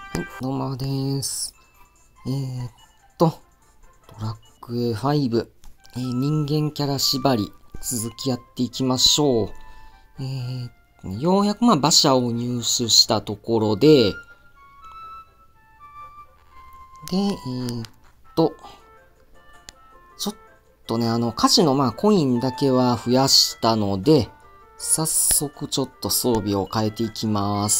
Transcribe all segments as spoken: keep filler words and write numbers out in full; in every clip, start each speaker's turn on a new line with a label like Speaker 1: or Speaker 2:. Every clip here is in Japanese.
Speaker 1: はい、どうもです。えーっと、ドラクエファイブ、えー人間キャラ縛り、続きやっていきましょう。えー、ようやくまあ馬車を入手したところで、で、えーっと、ちょっとね、あの、歌詞のまあコインだけは増やしたので、早速ちょっと装備を変えていきます。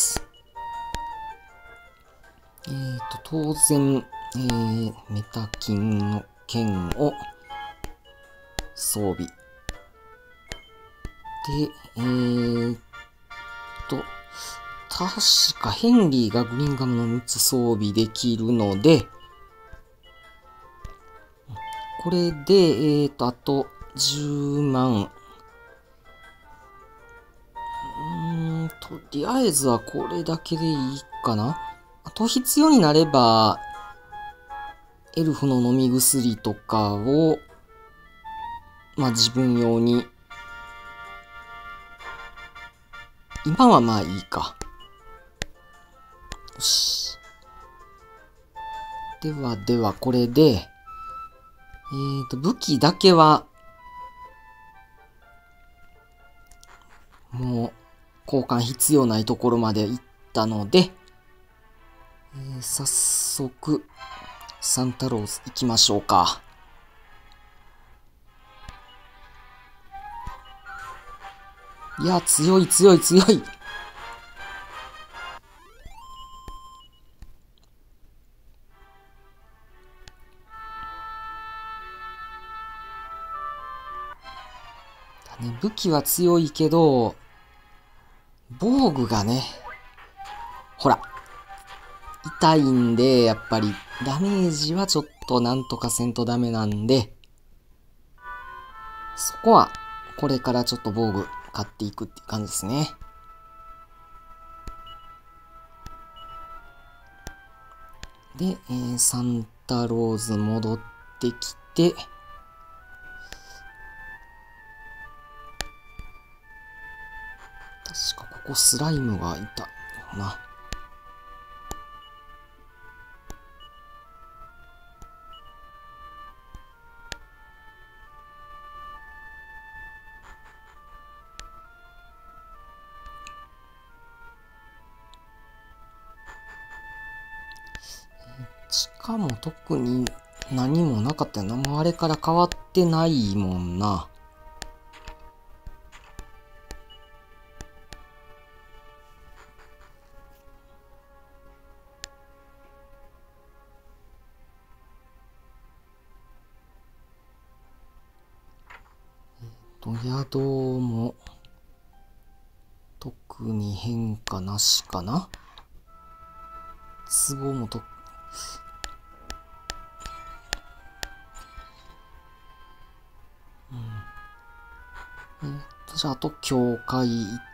Speaker 1: えーと、当然、えー、メタキンの剣を装備。で、えーと、確かヘンリーがグリーンガムのみっつ装備できるので、これで、えーと、あとじゅうまん。うーん、とりあえずはこれだけでいいかな。あと必要になれば、エルフの飲み薬とかを、まあ自分用に、今はまあいいか。よし。ではではこれで、えーと、武器だけは、もう、交換必要ないところまで行ったので、えー、早速、サンタローズ行きましょうか。いや、強い強い強い。だね、武器は強いけど、防具がね、ほら、痛いんで、やっぱりダメージはちょっとなんとかせんとダメなんで、そこはこれからちょっと防具買っていくっていう感じですね。で、えー、サンタローズ戻ってきて、確かここスライムがいたよな。しかも特に何もなかったよな。もうあれから変わってないもんな。と、宿も特に変化なしかな。壺もと、えーっと、じゃあ、あと、教会行って、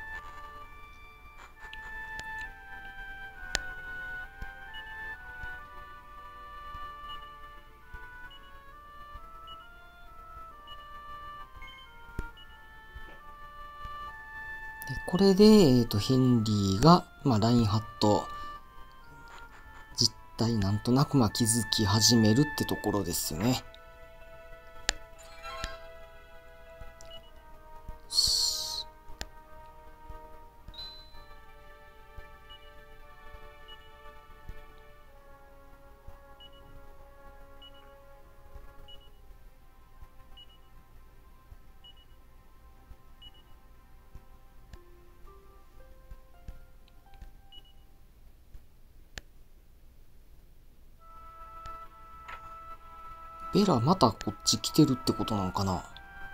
Speaker 1: でこれで、えーっと、ヘンリーが、まあ、ラインハット、実態なんとなく、まあ、気づき始めるってところですよね。ベラまたこっち来てるってことなのかな。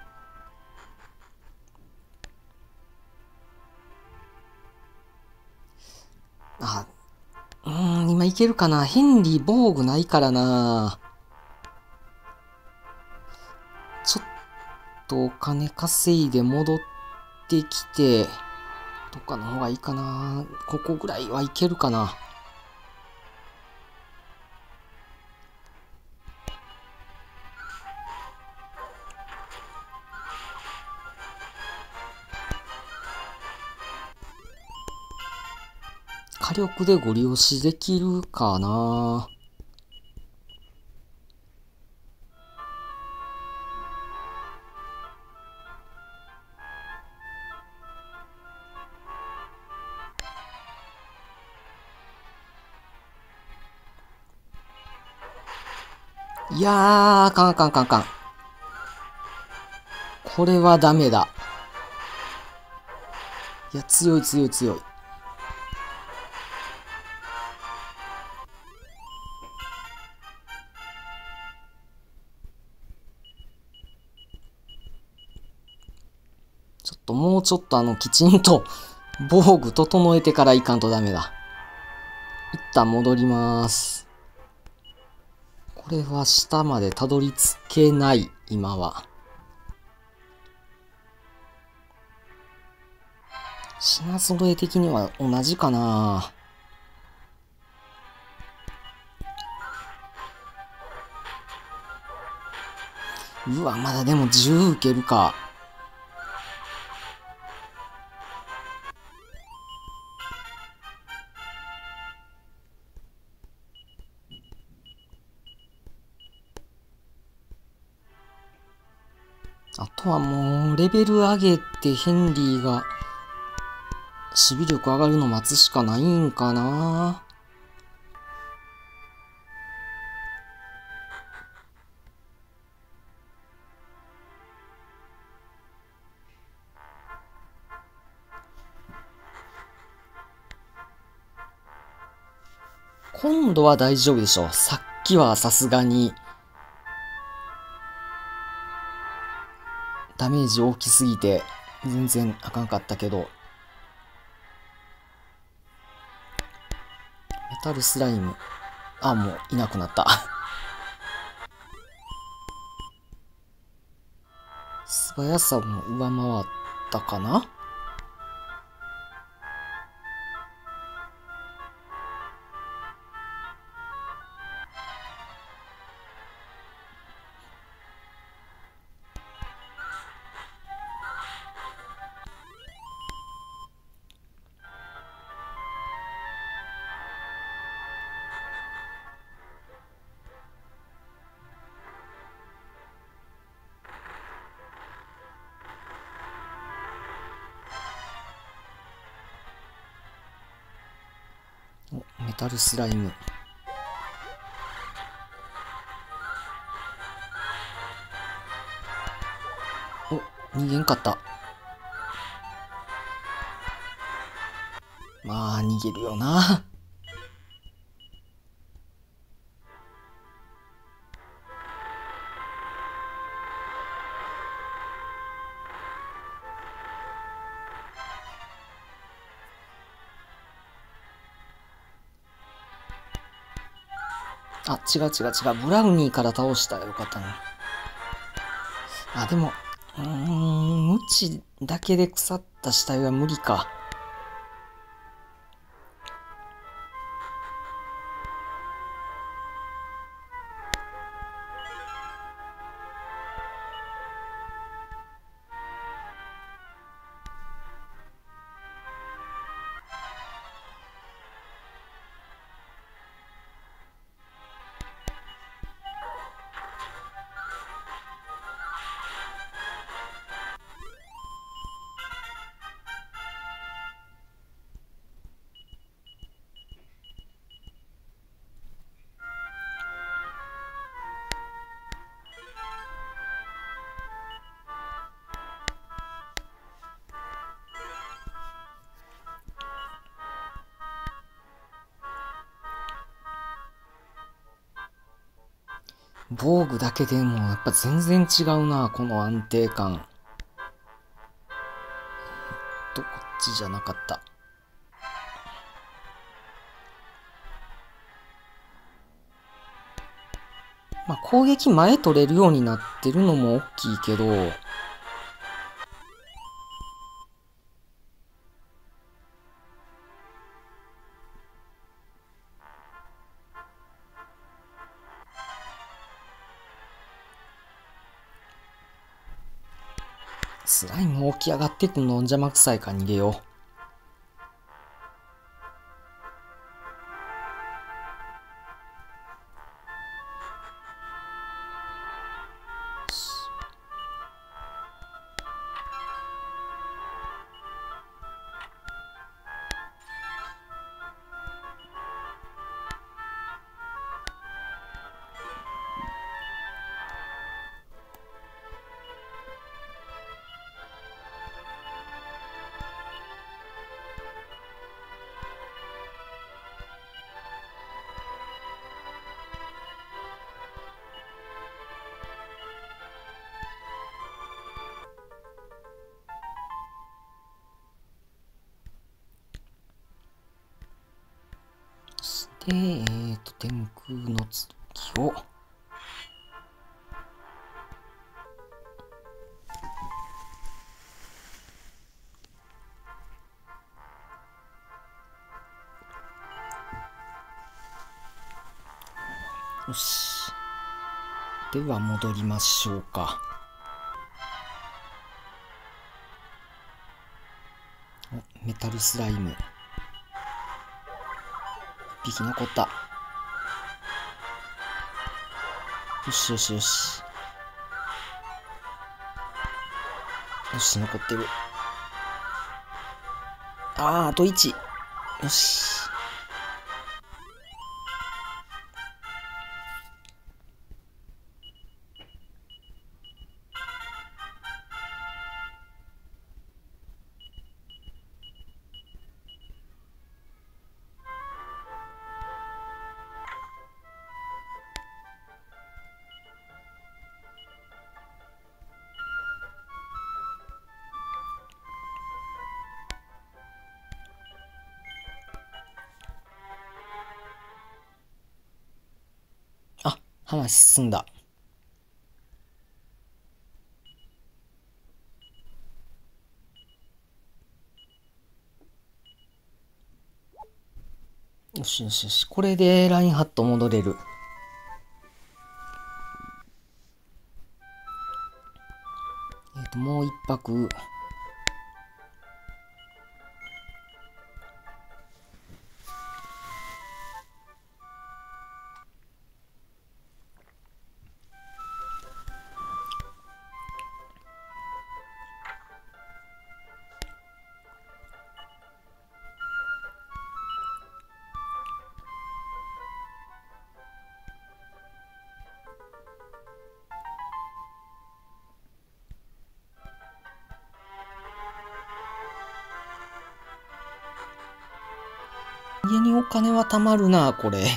Speaker 1: あ、うーん、今いけるかな。ヘンリー防具ないからな。ちょっとお金稼いで戻ってきて、とかの方がいいかな。ここぐらいはいけるかな。 火力でご利用しできるかな。いやー、あかんあかんあかんあかん。これはダメだ。いや、強い強い強い。ちょっともうちょっとあの、きちんと防具整えてからいかんとダメだ。一旦戻ります。これは下までたどり着けない、今は。品揃え的には同じかな。うわ、まだでもじゅう受けるか。あとはもう、レベル上げてヘンリーが、守備力上がるの待つしかないんかな。今度は大丈夫でしょう。さっきはさすがに、ダメージ大きすぎて、全然あかんかったけど。メタルスライム。あ、もういなくなった。素早さも上回ったかな。お、メタルスライム。お、逃げんかった。まあ、逃げるよな。あ、違う違う違う。ブラウニーから倒したらよかったな。あ、でも、うーん、無知だけで腐った死体は無理か。防具だけでもやっぱ全然違うな、この安定感。と、こっちじゃなかった。まあ、攻撃前取れるようになってるのも大きいけど、スライム起き上がってくの邪魔くさいから逃げよう。 で、えっと、天空の続きを、よし。では戻りましょうか。お、メタルスライム。一匹残った。よしよしよし。よし、残ってる。あー、あといち。よし。あ、話進んだ。よしよしよし。これでラインハット戻れる。えっと、もう一泊。家にお金は貯まるな、これ。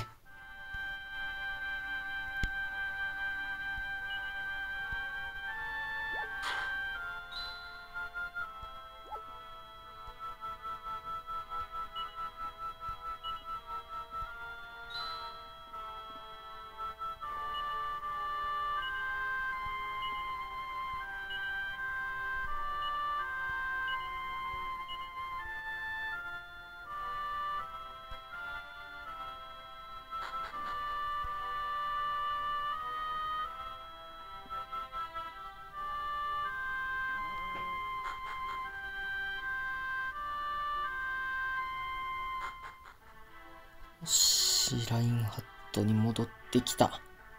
Speaker 1: よし、ラインハットに戻ってきた。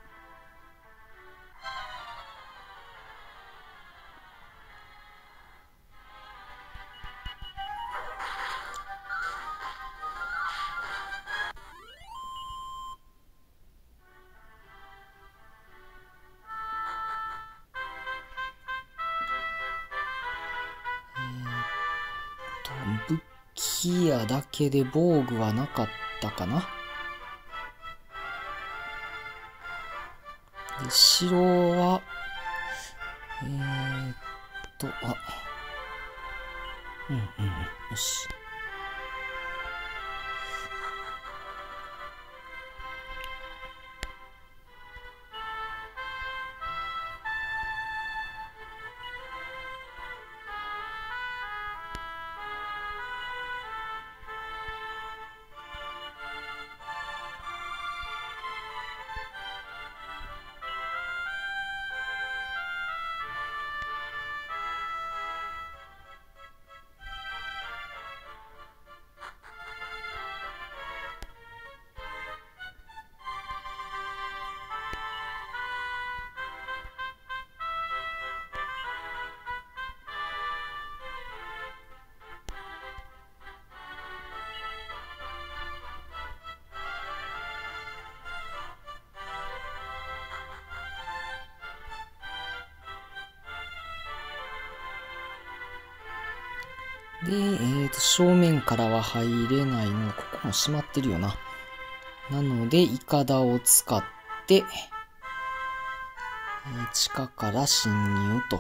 Speaker 1: 武器屋だけで防具はなかったかな。で、城は、えーっと、あ、うんうんうん、よし。で、えーと、正面からは入れないの。ここも閉まってるよな。なので、イカダを使って、えー地下から侵入と。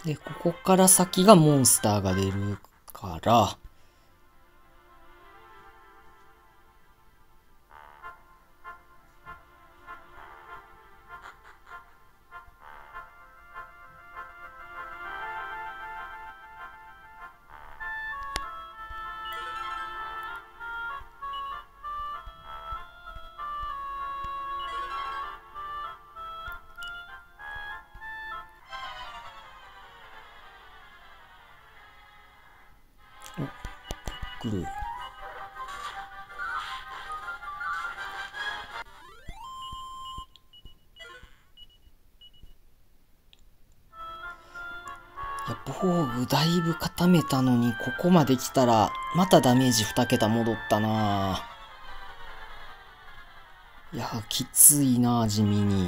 Speaker 1: で、ここから先がモンスターが出るから、お、来る。いや、防具だいぶ固めたのに、ここまで来たら、またダメージにけた戻ったな。いや、きついな、地味に。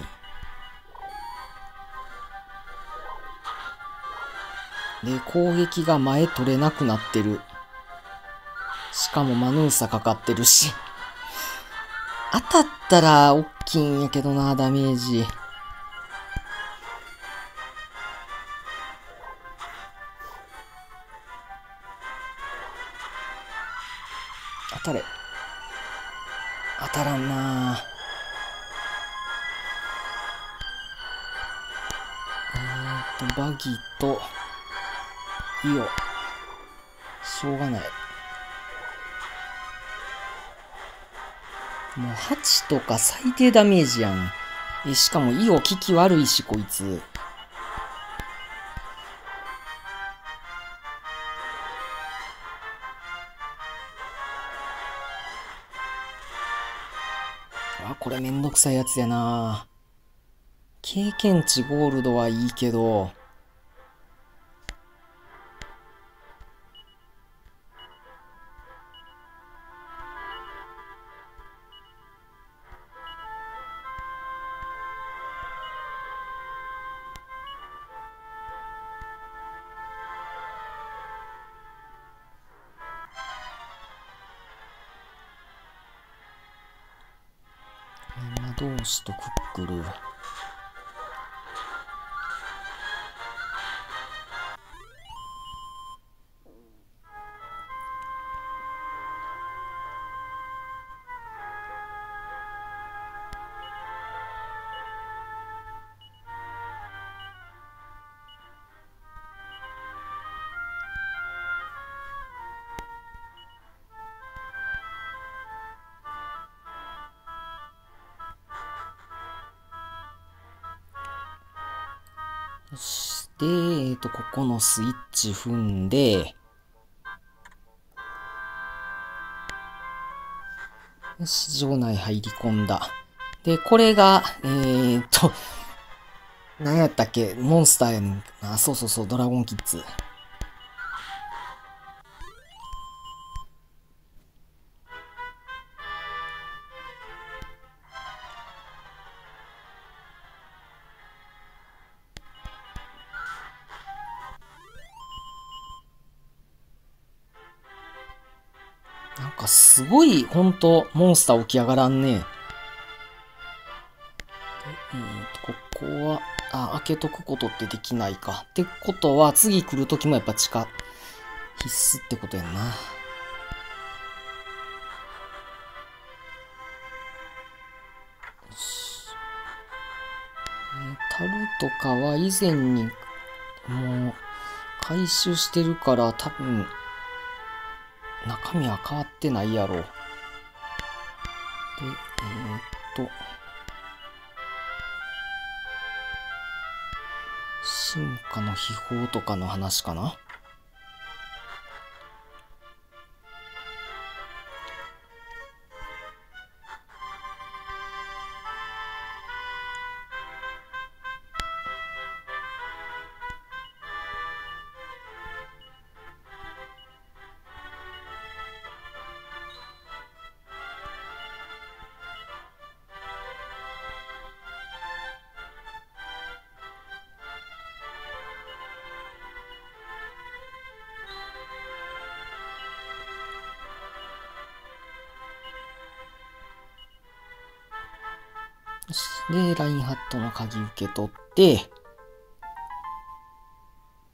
Speaker 1: で、攻撃が前取れなくなってる。しかもマヌーサかかってるし。当たったら大きいんやけどな、ダメージ。当たれ。当たらんな。えーっと、バギと、イオ。しょうがない。もうはちとか最低ダメージやん。え、しかもイオ効き悪いし、こいつ。あ、これめんどくさいやつやな。経験値ゴールドはいいけど、魔導士とクックル。そして、えっと、ここのスイッチ踏んで、よし、場内入り込んだ。で、これが、えーっと、何やったっけ、モンスターやねんな。そうそうそう、ドラゴンキッズ。なんかすごい、ほんと、モンスター起き上がらんね。で、えーと、ここは、あ、開けとくことってできないか。ってことは、次来るときもやっぱ地下必須ってことやんな。よし。えータルとかは以前にもう回収してるから多分中身は変わってないやろ。で、えーっと、進化の秘宝とかの話かな。で、ラインハットの鍵受け取って、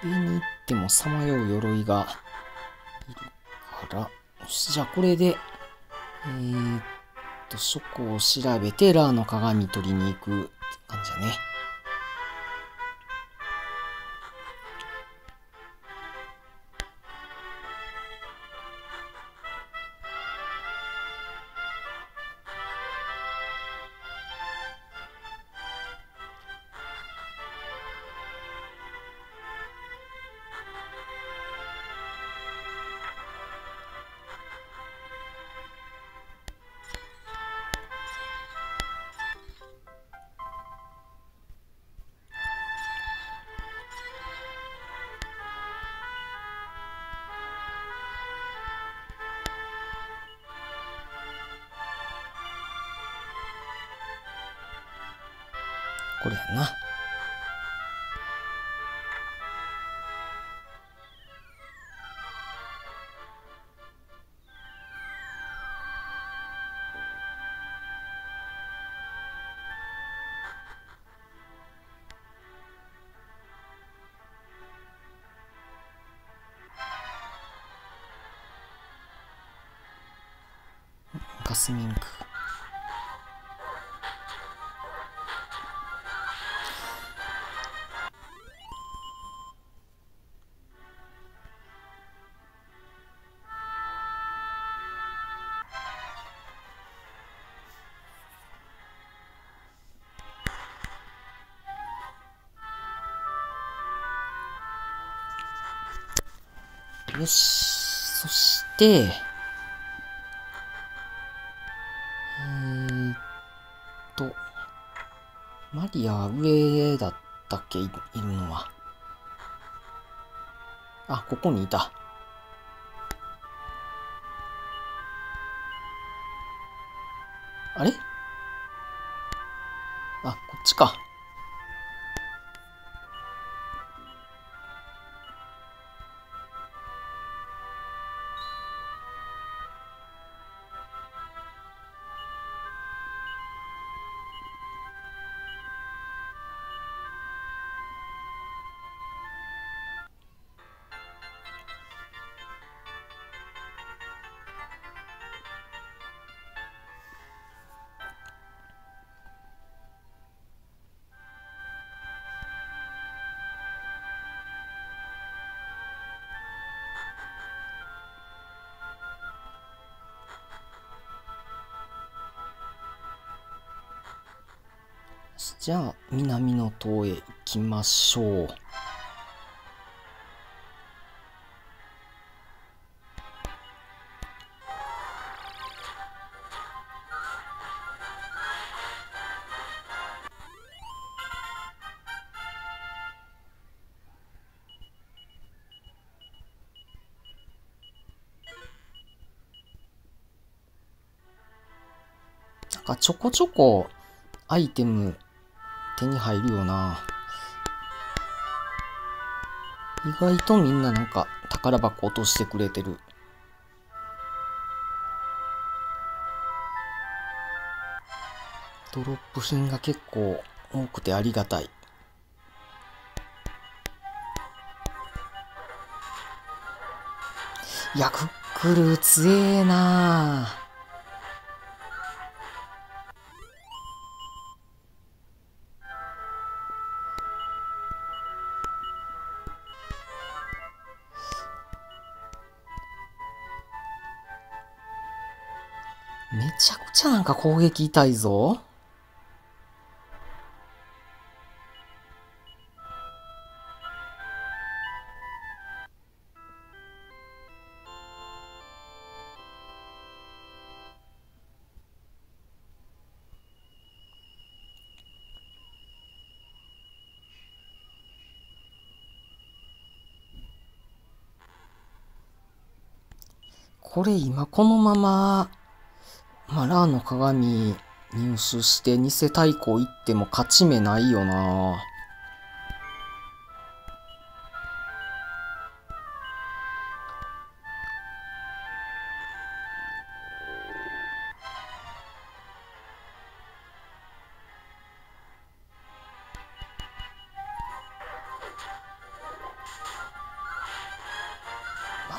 Speaker 1: 上に行ってもさまよう鎧がいるから、よし、じゃあこれで、えーっと、書庫を調べて、ラーの鏡取りに行くって感じだね。これやな。ガスミンク。よし、そして、えーっと、マリアは上だったっけ、い、いるのは。あ、ここにいた。あれ？あ、こっちか。じゃあ、南の塔へ行きましょう。なんかちょこちょこアイテム手に入るよな。意外とみんななんか宝箱落としてくれてる。ドロップ品が結構多くてありがたい。いや、クックルー強えな。めちゃくちゃなんか攻撃痛いぞ。これ今このまま、まあ、ラーの鏡入手して偽太鼓行っても勝ち目ないよな。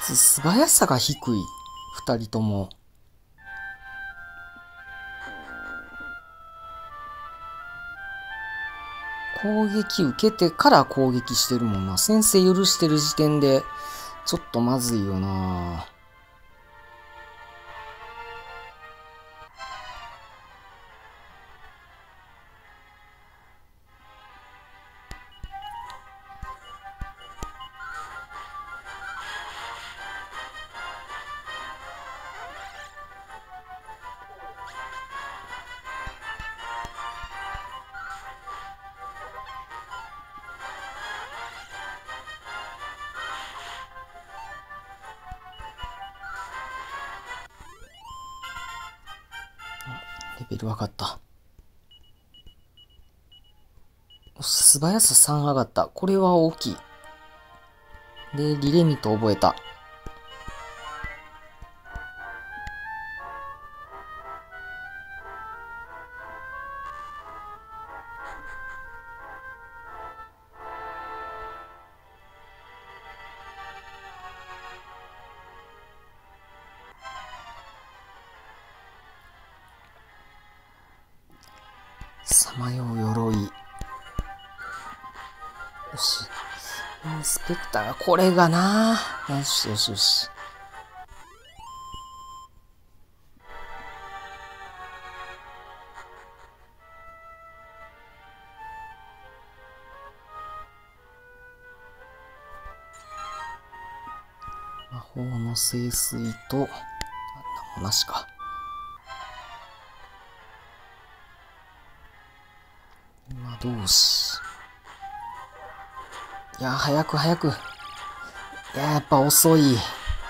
Speaker 1: ず素早さが低い。二人とも。攻撃受けてから攻撃してるもんな。先制許してる時点で、ちょっとまずいよな。レベル上がった。素早ささん上がった。これは大きい。で、リレミト覚えた。さまよう鎧。よし。インスペクターがこれがな。よしよしよし。魔法の聖水と、あんなもなしか。魔導士。いや、早く早く。いや、やっぱ遅い。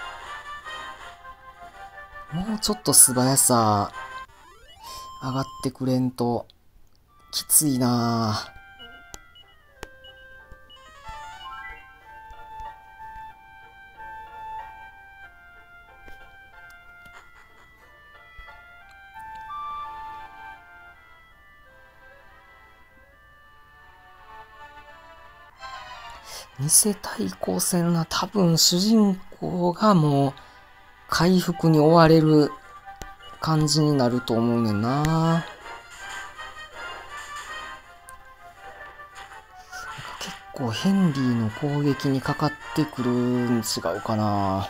Speaker 1: もうちょっと素早さ、上がってくれんと、きついなぁ。偽対抗戦な、多分主人公がもう回復に追われる感じになると思うねんな。結構ヘンリーの攻撃にかかってくるん違うかな。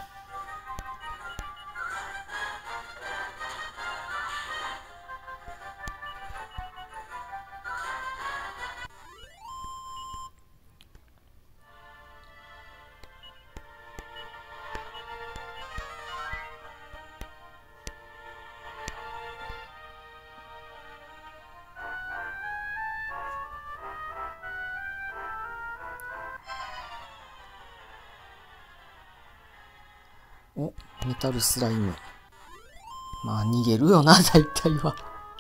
Speaker 1: お、メタルスライム。まあ逃げるよな、大体は。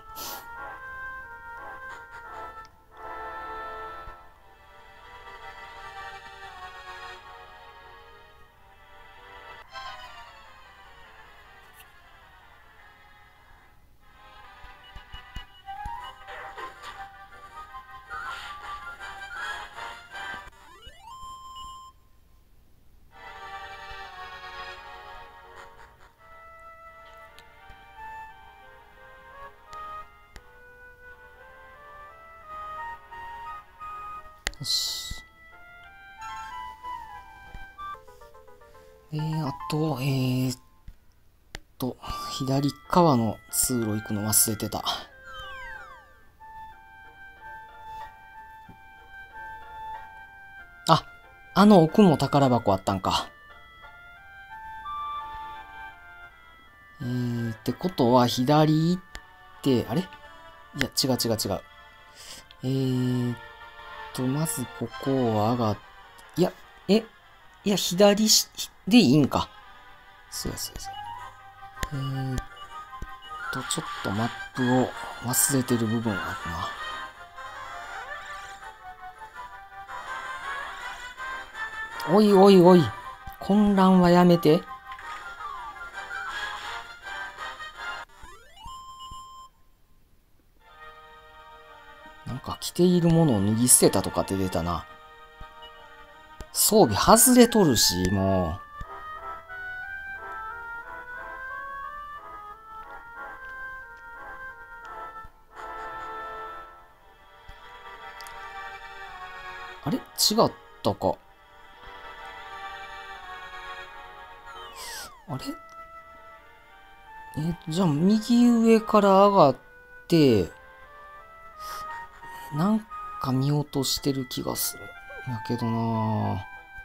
Speaker 1: よし。えー、あと、えーっと、左側の通路行くの忘れてた。あ、あの奥も宝箱あったんか。えー、ってことは左行って、あれいや、違う違う違う。えーっと、まずここを上がっ、いや、え、いや、左しでいいんか。そうやそうやそうや。えーっと、ちょっとマップを忘れてる部分があるな。おいおいおい、混乱はやめて。なんか着ているものを脱ぎ捨てたとかって出たな。装備外れとるし、もあれ違ったか。あれえ、じゃあ右上から上がって、なんか見落としてる気がする。やけどなぁ。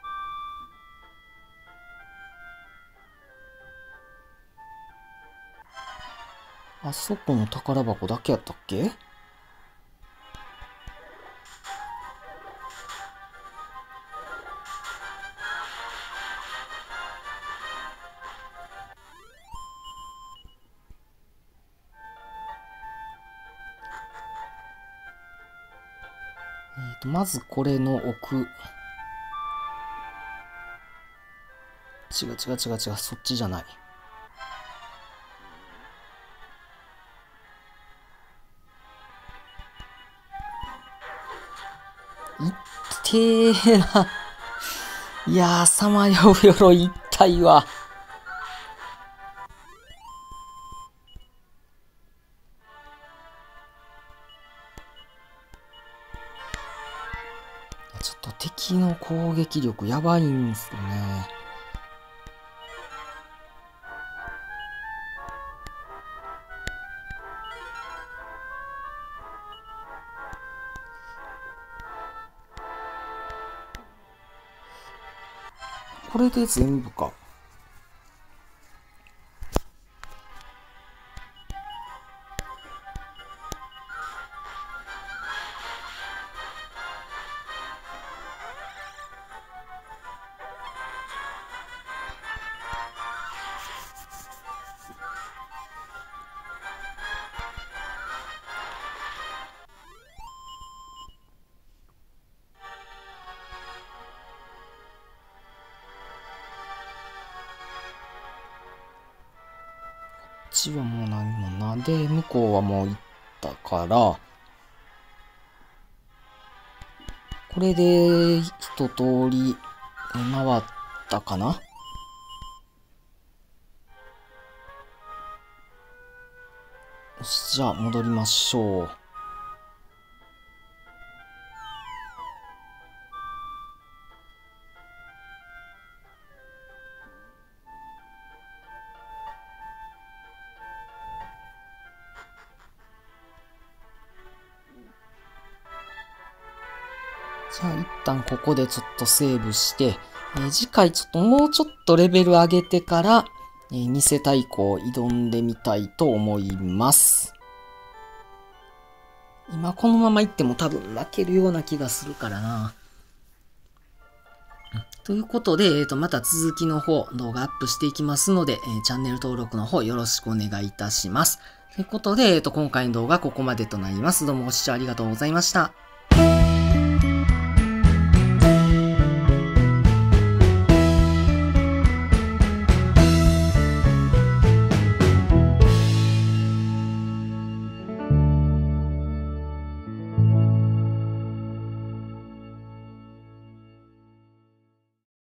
Speaker 1: あそこの宝箱だけやったっけ？えっと、まずこれの奥。違う違う違う違う、そっちじゃない。いってーな。いやー、さまよう鎧痛いわ。ちょっと敵の攻撃力やばいんですよね。これで全部か。こっちはもう何もな。で、向こうはもう行ったから、これで一通り回ったかな。よし、じゃあ戻りましょう。じゃあ一旦ここでちょっとセーブして、えー次回ちょっともうちょっとレベル上げてから、えー、偽太鼓を挑んでみたいと思います。今このまま行っても多分負けるような気がするからな。ということで、えーと、また続きの方、動画アップしていきますので、えーチャンネル登録の方よろしくお願いいたします。ということで、えーと、今回の動画はここまでとなります。どうもご視聴ありがとうございました。